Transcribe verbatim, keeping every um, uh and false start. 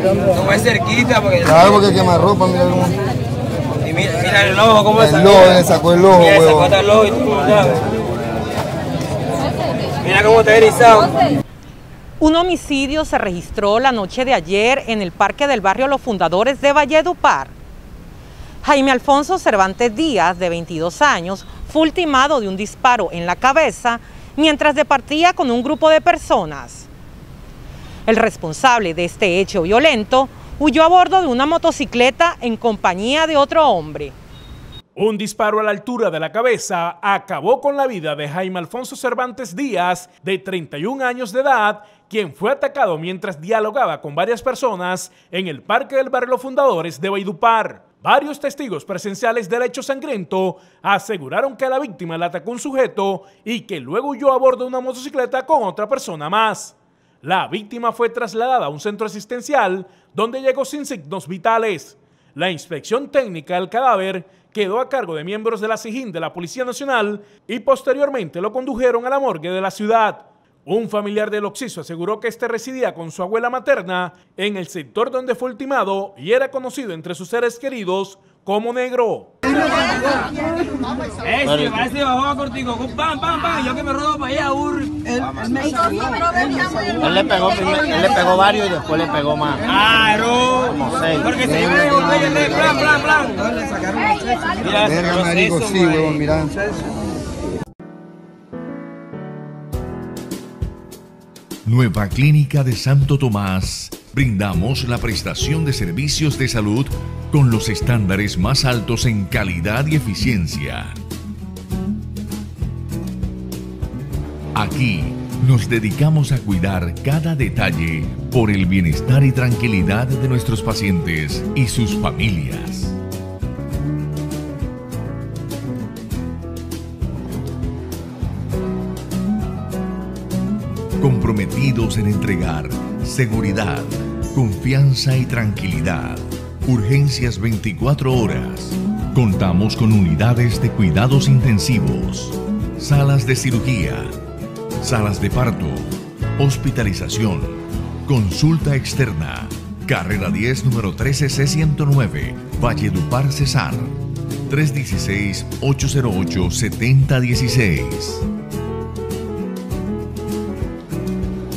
Como es cerquita, porque... Claro, porque quema ropa, mira cómo... Y mira, mira el ojo, cómo el ojo, le sacó el ojo, mira, huevo. sacó hasta el ojo y tú no sabes. Mira cómo está erizado. Un homicidio se registró la noche de ayer en el parque del barrio Los Fundadores de Valledupar. Jaime Alfonso Cervantes Díaz, de veintidós años, fue ultimado de un disparo en la cabeza mientras departía con un grupo de personas. El responsable de este hecho violento huyó a bordo de una motocicleta en compañía de otro hombre. Un disparo a la altura de la cabeza acabó con la vida de Jaime Alfonso Cervantes Díaz, de treinta y un años de edad, quien fue atacado mientras dialogaba con varias personas en el parque del barrio Los Fundadores de Valledupar. Varios testigos presenciales del hecho sangriento aseguraron que a la víctima le atacó un sujeto y que luego huyó a bordo de una motocicleta con otra persona más. La víctima fue trasladada a un centro asistencial donde llegó sin signos vitales. La inspección técnica del cadáver quedó a cargo de miembros de la SIJIN de la Policía Nacional y posteriormente lo condujeron a la morgue de la ciudad. Un familiar del occiso aseguró que este residía con su abuela materna en el sector donde fue ultimado y era conocido entre sus seres queridos como Negro. Ese, parece bajó cortico, pam, pam, pam, yo que me robo para allá, ur. Él, él me saludó. Él le pegó primero, él le pegó varios y después le pegó más. Claro. Como seis. Porque se iba a volver el de plan, plan, plan. Le sacaron un sexo. Mira, Verga, marico, sí, huevón, mira. Nueva Clínica de Santo Tomás. Brindamos la prestación de servicios de salud con los estándares más altos en calidad y eficiencia. Aquí nos dedicamos a cuidar cada detalle por el bienestar y tranquilidad de nuestros pacientes y sus familias. Comprometidos en entregar seguridad, confianza y tranquilidad. Urgencias veinticuatro horas. Contamos con unidades de cuidados intensivos, salas de cirugía, salas de parto, hospitalización, consulta externa. Carrera diez, número trece C ciento nueve, Valledupar, Cesar. tres uno seis, ocho cero ocho, siete cero uno seis.